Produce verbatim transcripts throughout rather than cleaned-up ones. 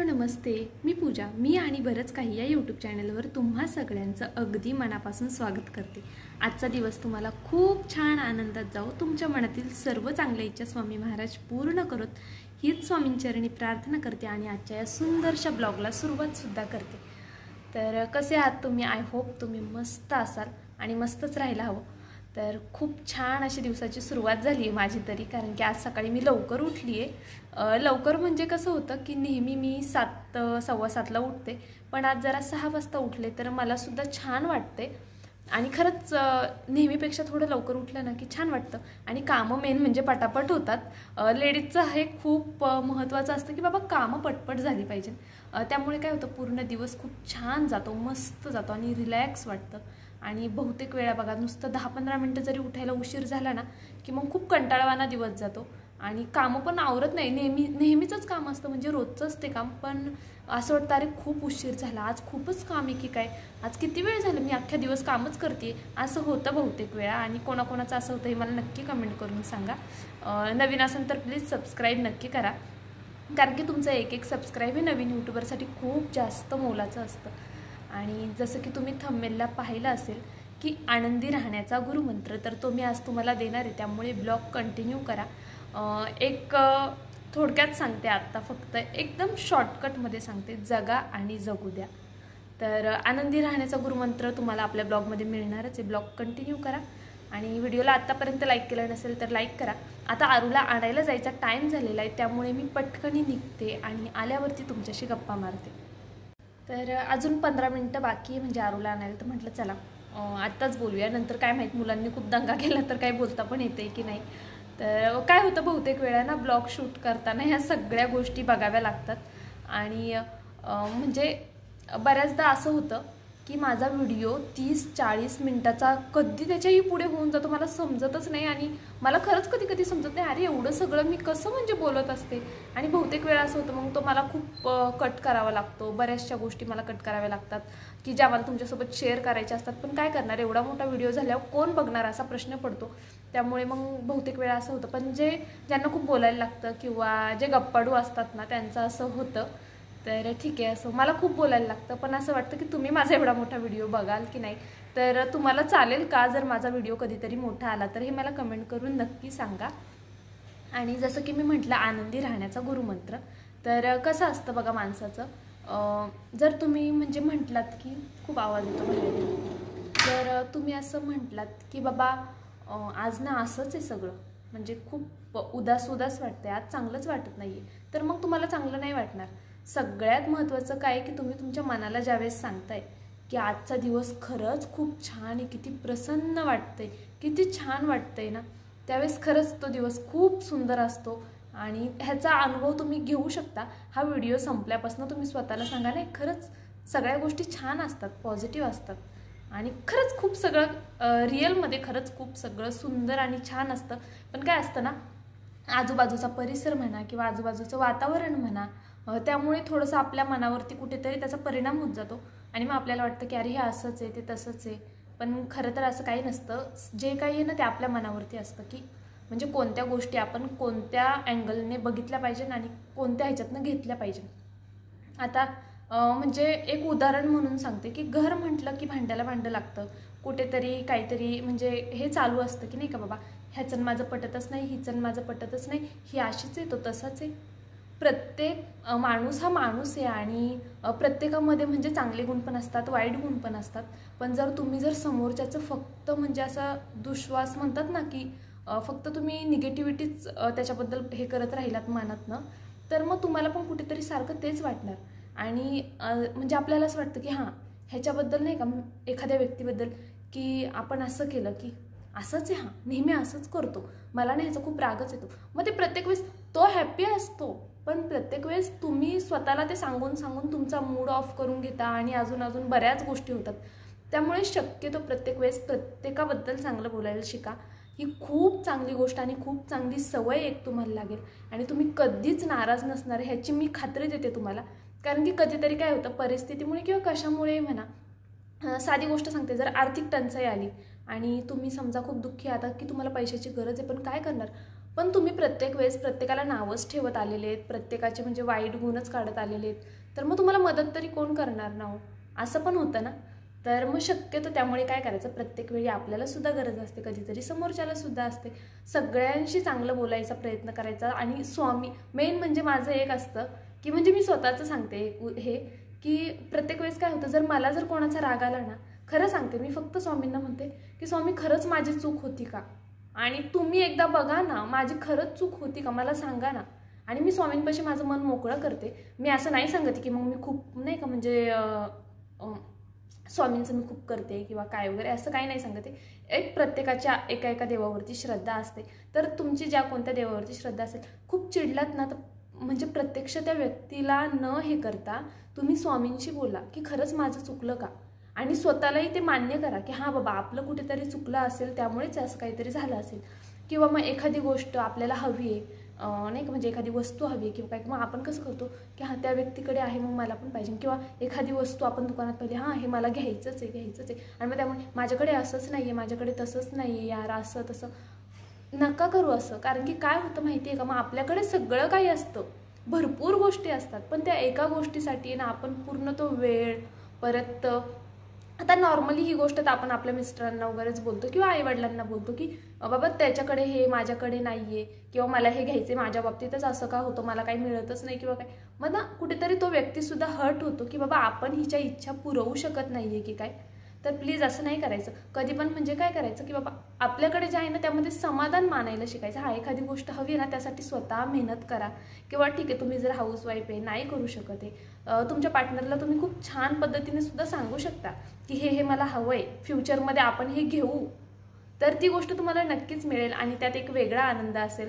नमस्ते, मी पूजा. मी आणि बरंच काही या यूट्यूब चॅनलवर तुम्हा सगळ्यांचं अगदी मनापासून स्वागत करते. आजचा दिवस तुम्हाला खूप छान आनंदात जाओ. तुमच्या मनातील सर्व चांगल्या इच्छा स्वामी महाराज पूर्ण करत हीच स्वामींचरणी प्रार्थना करते आणि आजच्या या सुंदरशा ब्लॉगला सुरुवातसुद्धा करते. तर कसे आहात तुम्ही? आय होप तुम्ही मस्त असाल आणि मस्तच राहायला हवं. तर खूप छान अशी दिवसाची सुरुवात झाली आहे माझी तरी, कारण की आज सकाळी मी लवकर उठली आहे. लवकर म्हणजे कसं होतं की नेहमी मी सात सव्वा सातला उठते, पण आज जरा सहा वाजता उठले तर मलासुद्धा छान वाटते. आणि खरंच नेहमीपेक्षा थोडं लवकर उठलं ना की छान वाटतं आणि कामं मेन म्हणजे पटापट होतात. लेडीजचं हे खूप महत्त्वाचं असतं की बाबा कामं पटपट झाली पाहिजे. त्यामुळे काय होतं, पूर्ण दिवस खूप छान जातो, मस्त जातो आणि रिलॅक्स वाटतं. आणि बहुतेक वेळा बघा, नुसतं दहा पंधरा मिनटं जरी उठायला उशीर झाला ना की मग खूप कंटाळवाना दिवस जातो आणि कामं पण आवरत नाही. नेहमी नेहमीचंच काम असतं, म्हणजे रोजचंच ते काम, पण असं वाटतं अरे खूप उशीर झाला, आज खूपच काम आहे की काय, आज किती वेळ झालं मी अख्ख्या दिवस कामच करते, असं होतं बहुतेक वेळा. आणि कोणाकोणाचं असं होतं हे मला नक्की कमेंट करून सांगा. नवीन असेल तर प्लीज सबस्क्राईब नक्की करा, कारण की तुमचं एक एक सबस्क्राईब हे नवीन यूट्यूबरसाठी खूप जास्त मोलाचं असतं. आणि जसं की तुम्ही थंबनेलला पाहिलं असेल की आनंदी राहण्याचा गुरुमंत्र, तर तो मी आज तुम्हाला देणार आहे, त्यामुळे ब्लॉग कंटिन्यू करा. एक थोडक्यात सांगते आत्ता, फक्त एकदम शॉर्टकटमध्ये सांगते, जगा आणि जगू द्या. तर आनंदी राहण्याचा गुरुमंत्र तुम्हाला आपल्या ब्लॉगमध्ये मिळणारच आहे. ब्लॉग कंटिन्यू करा आणि व्हिडिओला आत्तापर्यंत लाईक केलं नसेल तर लाईक करा. आता आरूला आणायला जायचा टाईम झालेला आहे, त्यामुळे मी पटकनी निघते आणि आल्यावरती तुमच्याशी गप्पा मारते. तर अजून पंधरा मिनटं बाकी आहे म्हणजे आरूला आणायला, तर म्हटलं चला आत्ताच बोलूया, नंतर काय माहीत मुलांनी खूप दंगा केला तर काय बोलता पण येते की नाही. तर काय होतं, बहुतेक वेळा ना ब्लॉग शूट करताना ह्या सगळ्या गोष्टी बघाव्या लागतात. आणि म्हणजे बऱ्याचदा असं होतं की माझा व्हिडिओ तीस चाळीस मिनटाचा कधी त्याच्याही पुढे होऊन जातो, मला समजतच नाही. आणि मला खरंच कधी कधी समजत नाही, अरे एवढं सगळं मी कसं म्हणजे बोलत असते. आणि बहुतेक वेळा असं होतं, मग तो मला खूप कट करावा लागतो. बऱ्याचशा गोष्टी मला कट कराव्या लागतात की ज्या मला तुमच्यासोबत शेअर करायच्या असतात, पण काय करणार, एवढा मोठा व्हिडिओ झाल्यावर कोण बघणार असा प्रश्न पडतो. त्यामुळे मग बहुतेक वेळा असं होतं. पण जे ज्यांना खूप बोलायला लागतं किंवा जे गप्पाडू असतात ना, त्यांचं असं होतं. तर ठीक आहे, असं मला खूप बोलायला लागतं, पण असं वाटतं की तुम्ही माझा एवढा मोठा व्हिडिओ बघाल की नाही. तर तुम्हाला चालेल का जर माझा व्हिडिओ कधीतरी मोठा आला तर हे मला कमेंट करून नक्की सांगा. आणि जसं की मी म्हटलं, आनंदी राहण्याचा गुरुमंत्र, तर कसं असतं बघा माणसाचं, जर तुम्ही म्हणजे म्हटलात की खूप आवाज येतो बाहेर, जर तुम्ही असं म्हटलात की बाबा आज ना असंच आहे सगळं, म्हणजे खूप उदास उदास वाटते, आज चांगलंच वाटत नाही आहे, तर मग तुम्हाला चांगलं नाही वाटणार. सगळ्यात महत्त्वाचं काय की तुम्ही तुमच्या मनाला ज्यावेळेस सांगताय की आजचा दिवस खरंच खूप छान आहे, किती प्रसन्न वाटतंय, किती छान वाटतंय ना, त्यावेळेस खरंच तो दिवस खूप सुंदर असतो. आणि ह्याचा अनुभव तुम्ही घेऊ शकता. हा व्हिडिओ संपल्यापासून तुम्ही स्वतःला सांगा, नाही खरंच सगळ्या गोष्टी छान असतात, पॉझिटिव्ह असतात आणि खरंच खूप सगळं रिअलमध्ये खरंच खूप सगळं सुंदर आणि छान असतं. पण काय असतं ना, आजूबाजूचा परिसर म्हणा किंवा आजूबाजूचं वातावरण म्हणा, त्यामुळे थोडंसं आपल्या मनावरती कुठेतरी त्याचा परिणाम होत जातो आणि मग आपल्याला वाटतं की अरे हे असंच आहे, ते तसंच आहे. पण खरं तर असं काही नसतं. जे काही आहे ना ते आपल्या मनावरती असतं की म्हणजे कोणत्या गोष्टी आपण कोणत्या अँगलने बघितल्या पाहिजे आणि कोणत्या ह्याच्यातनं घेतल्या पाहिजे. आता म्हणजे एक उदाहरण म्हणून सांगते की घर म्हटलं की भांड्याला भांडं लागतं, कुठेतरी काहीतरी म्हणजे हे चालू असतं की नाही का, बाबा ह्याचं माझं पटतच नाही, हिचं माझं पटतच नाही, ही अशीच आहे, तो तसाच आहे. प्रत्येक माणूस हा माणूस आहे आणि प्रत्येकामध्ये म्हणजे चांगले गुण पण असतात, वाईट गुण पण असतात. पण जर तुम्ही जर समोरच्याचं फक्त म्हणजे असा दुश्वास म्हणतात ना की फक्त तुम्ही निगेटिव्हिटीच त्याच्याबद्दल हे करत राहिलात मनातनं, तर मग तुम्हाला पण कुठेतरी सारखं तेच वाटणार. आणि म्हणजे आपल्याला असं वाटतं की हां ह्याच्याबद्दल नाही का, एखाद्या व्यक्तीबद्दल की आपण असं केलं की असंच आहे, हां नेहमी असंच करतो, मला नाही ह्याचा खूप रागच येतो. मग ते प्रत्येक वेळेस तो हॅप्पी असतो, पण प्रत्येक वेळेस तुम्ही स्वतःला ते सांगून सांगून तुमचा मूड ऑफ करून घेता आणि अजून अजून बऱ्याच गोष्टी होतात. त्यामुळे शक्यतो प्रत्येक वेळेस प्रत्येकाबद्दल चांगलं बोलायला शिका. ही खूप चांगली गोष्ट आणि खूप चांगली सवय एक तुम्हाला लागेल आणि तुम्ही कधीच नाराज नसणार ह्याची मी खात्री देते तुम्हाला. कारण की कधीतरी काय होतं, परिस्थितीमुळे किंवा कशामुळे म्हणा, साधी गोष्ट सांगते, जर आर्थिक टंचाई आली आणि तुम्ही समजा खूप दुःखी आहात की तुम्हाला पैशाची गरज आहे, पण काय करणार, पण तुम्ही प्रत्येक वेळेस प्रत्येकाला नावच ठेवत आलेले आहेत, प्रत्येकाचे म्हणजे वाईट गुणच काढत आलेले आहेत, तर मग तुम्हाला मदत तरी कोण करणार ना हो? असं पण होतं ना. तर मग शक्यतो त्यामुळे काय करायचं, प्रत्येक वेळी आपल्याला सुद्धा गरज असते, कधीतरी समोरच्याला सुद्धा असते, सगळ्यांशी चांगलं बोलायचा प्रयत्न करायचा. आणि स्वामी मेन म्हणजे माझं एक असतं की म्हणजे मी स्वतःचं सांगते हे की प्रत्येक वेळेस काय होतं, जर मला जर कोणाचा राग आला ना, खरं सांगते मी फक्त स्वामींना म्हणते की स्वामी खरंच माझी चूक होती का, आणि तुम्ही एकदा बघा ना माझी खरंच चूक होती का, मला सांगा ना. आणि मी स्वामींपाशी माझं मन मोकळं करते. मी असं नाही सांगते की मग मी खूप नाही का म्हणजे स्वामींचं मी खूप करते किंवा काय वगैरे, असं काही नाही सांगते. एक प्रत्येकाच्या एका एका देवावरती श्रद्धा असते. तर तुमची ज्या कोणत्या देवावरती श्रद्धा असेल, खूप चिडलात ना तर म्हणजे प्रत्यक्ष त्या व्यक्तीला न हे करता तुम्ही स्वामींशी बोला की खरंच माझं चुकलं का, आणि स्वतःलाही ते मान्य करा की हां बाबा आपलं कुठेतरी चुकलं असेल, त्यामुळेच असं काहीतरी झालं असेल. किंवा मग एखादी गोष्ट आपल्याला हवी आहे नाही का, म्हणजे एखादी वस्तू हवी आहे किंवा काय, मग आपण कसं करतो की हां त्या व्यक्तीकडे आहे मग मला पण पाहिजे. किंवा एखादी वस्तू आपण दुकानात पाहिली, हां हे मला घ्यायचंच आहे घ्यायचंच आहे, आणि मग त्यामुळे माझ्याकडे असंच नाही आहे, माझ्याकडे तसंच नाही आहे यार, असं तसं नका करू असं. कारण की काय होतं माहिती आहे का, मग आपल्याकडे सगळं काही असतं, भरपूर गोष्टी असतात, पण त्या एका गोष्टीसाठी ना आपण पूर्ण तो वेळ परत, आता नॉर्मली ही गोष्ट तर आपण आपल्या मिस्टरांना वगैरेच बोलतो किंवा आईवडिलांना बोलतो की बाबा त्याच्याकडे हे माझ्याकडे नाही आहे, किंवा मला हे घ्यायचे माझ्या बाबतीतच असं का होतं, मला काही मिळतच नाही किंवा काय. मग ना कुठेतरी तो व्यक्तीसुद्धा हर्ट होतो की बाबा आपण हिच्या इच्छा पुरवू शकत नाही आहे की काय. तर प्लीज असं नाही करायचं कधी पण. म्हणजे काय करायचं की बाबा आपल्याकडे जे आहे ना त्यामध्ये समाधान मानायला शिकायचं. हा एखादी गोष्ट हवी आहे ना त्यासाठी स्वतः मेहनत करा. किंवा ठीक आहे तुम्ही जर हाऊसवाईफ आहे नाही करू शकत आहे, तुमच्या पार्टनरला तुम्ही खूप छान पद्धतीने सुद्धा सांगू शकता की हे हे मला हवं आहे, फ्युचरमध्ये आपण हे घेऊ, तर ती गोष्ट तुम्हाला नक्कीच मिळेल आणि त्यात एक वेगळा आनंद असेल.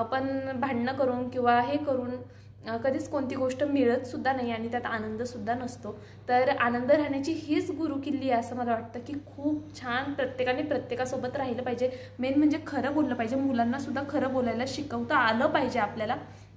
पण भांडणं करून किंवा हे करून कधीच कोणती गोष्ट मिळत सुद्धा नाही आणि त्यात आनंद सुद्धा नसतो. तर आनंद राहण्याची हीच गुरुकिल्ली आहे असं मला वाटतं की खूप छान प्रत्येकाने प्रत्येकासोबत राहिलं पाहिजे. मेन म्हणजे खरं बोललं पाहिजे, मुलांना सुद्धा खरं बोलायला शिकवता आलं पाहिजे आपल्याला.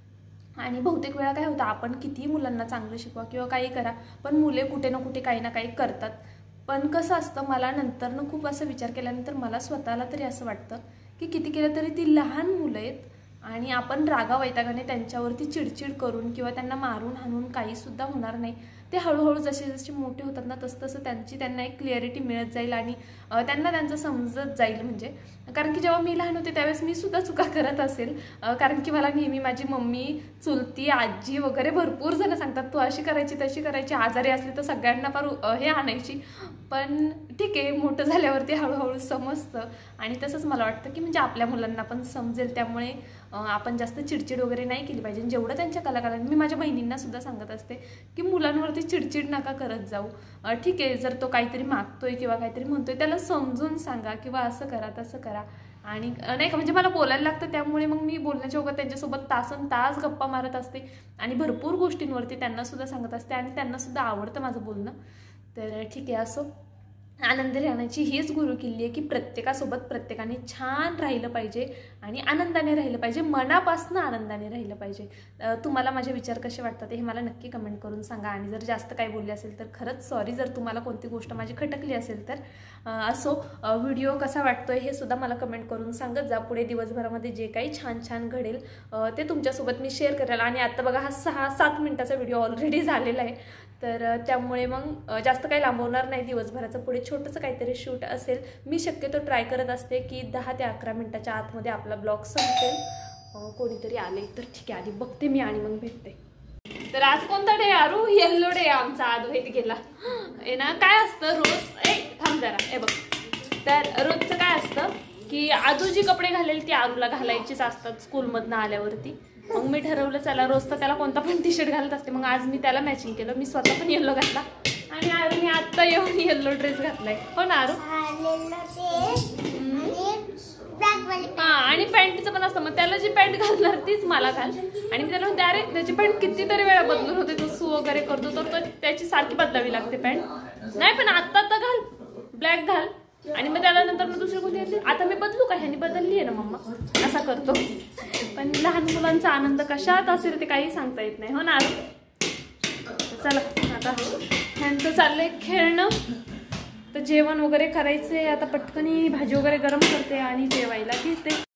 आणि बहुतेक वेळा काय होतं, आपण कितीही मुलांना चांगलं शिकवा किंवा काही करा, पण मुले कुठे ना कुठे काही ना काही करतात. पण कसं असतं, मला नंतरनं खूप असं विचार केल्यानंतर मला स्वतःला तरी असं वाटतं की किती केलं तरी ती लहान मुलं आहेत आणि आपण रागा वैतागाने त्यांच्यावरती चिडचिड करून किंवा त्यांना मारून हाणून काहीसुद्धा होणार नाही. ते हळूहळू जसे जसे मोठे होतात ना तसं तसं त्यांची त्यांना एक क्लिअरिटी मिळत जाईल आणि त्यांना त्यांचं समजत जाईल. म्हणजे कारण की जेव्हा मी लहान होते त्यावेळेस मी सुद्धा चुका करत असेल, कारण की मला नेहमी माझी मम्मी, चुलती, आजी वगैरे भरपूर जण सांगतात तू अशी करायची तशी करायची, आजारी असली तर सगळ्यांना फार हे आणायची. पण ठीक आहे, मोठं झाल्यावरती हळूहळू समजतं आणि तसंच मला वाटतं की म्हणजे आपल्या मुलांना पण समजेल. त्यामुळे आपण जास्त चिडचिड वगैरे नाही केली पाहिजे. जेवढं त्यांच्या कलाकारांनी, मी माझ्या बहिणींना सुद्धा सांगत असते की मुलांवरती चिडचिड नका करत जाऊ. ठीक आहे, जर तो काहीतरी मागतोय किंवा काहीतरी म्हणतोय त्याला समजून सांगा किंवा असं करा तसं करा. आणि नाही का म्हणजे मला बोलायला लागतं, त्यामुळे मग मी बोलण्याच्या वगैरे त्यांच्यासोबत तासन तास गप्पा मारत असते आणि भरपूर गोष्टींवरती त्यांना सुद्धा सांगत असते आणि त्यांना सुद्धा आवडतं माझं बोलणं. तर ठीक आहे, असो आनंदी राहण्याची हीच गुरुकिल्ली आहे की प्रत्येकासोबत प्रत्येकाने छान राहिलं पाहिजे आणि आनंदाने राहिलं पाहिजे, मनापासून आनंदाने राहिलं पाहिजे. तुम्हाला माझे विचार कसे वाटतात हे मला नक्की कमेंट करून सांगा. आणि जर जास्त काही बोलले असेल तर खरंच सॉरी, जर तुम्हाला कोणती गोष्ट माझी खटकली असेल तर. असो, व्हिडिओ कसा वाटतोय हे सुद्धा मला कमेंट करून सांगत जा. पुढे दिवसभरामध्ये जे काही छान छान घडेल ते तुमच्यासोबत मी शेअर करेल. आणि आता बघा हा सहा सात मिनिटाचा व्हिडिओ ऑलरेडी झालेला आहे, तर त्यामुळे मग जास्त काही लांबवणार नाही. दिवसभराचं पुढे छोटंसं काहीतरी शूट असेल. मी शक्यतो ट्राय करत असते की दहा ते अकरा मिनिटाच्या आतमध्ये आपला ब्लॉग संपेल. कोणीतरी आले तर ठीक आहे, आधी बघते मी आणि मग भेटते. तर आज कोणता डे आरू? येल्लो डे आमचा अद्वैत गेला आहे ना. काय असतं रोज, ए थांब जरा, ए बघ, तर रोजचं काय असतं की आदू जी कपडे घालेल ती आरूला घालायचीच असतात स्कूलमधनं आल्यावरती. मग मी ठरवलं चला रोज तर त्याला कोणता पण टी शर्ट घालत असते, मग आज मी त्याला मॅचिंग केलं. मी स्वतः पण येल्लो घातला आणि आरूने आत्ता येऊन येल्लो ड्रेस घातलाय. हो ना आरू? हा, आणि पॅन्टचं पण असतं, मग त्याला जी पॅन्ट घालणार तीच मला घाल. आणि मी त्याला म्हणते अरे त्याची पॅन्ट कितीतरी वेळा बदलून होते, तो सू वगैरे करतो तर तो त्याची सारखी बदलावी लागते पॅन्ट. नाही पण आत्ता आता घाल, ब्लॅक घाल. आणि मग त्याला नंतर मग दुसरी कोणती घातली, आता मी बदलू का, ह्यानी बदलली आहे ना मम्मा, असा करतो. पण लहान मुलांचा आनंद कशात असेल ते काही सांगता येत नाही. हो ना. चला आता ह्यांचं चाललंय खेळणं, तर जेवण वगैरे करायचंय आता. पटकनी भाजी वगैरे गरम करते आणि जेवायला घेते.